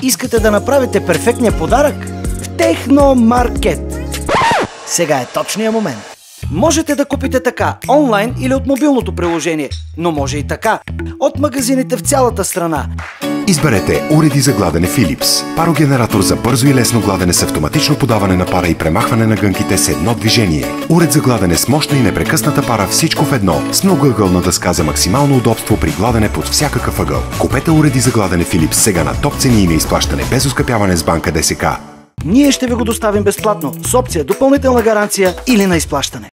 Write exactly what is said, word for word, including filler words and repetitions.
Искате да направите перфектния подарък? В Техномаркет. Сега е точният момент. Можете да купите така, онлайн или от мобилното приложение, но може и така, от магазините в цялата страна. Изберете уреди за гладене Philips. Парогенератор за бързо и лесно гладене с автоматично подаване на пара и премахване на гънките с едно движение. Уред за гладене с мощна и непрекъсната пара, всичко в едно, с многоъгълна дъска за максимално удобство при гладене под всякакъв ъгъл. Купете уреди за гладене Philips сега на топ цени и на изплащане без оскъпяване с банка ДСК. Ние ще ви го доставим безплатно с опция допълнителна гаранция или на изплащане.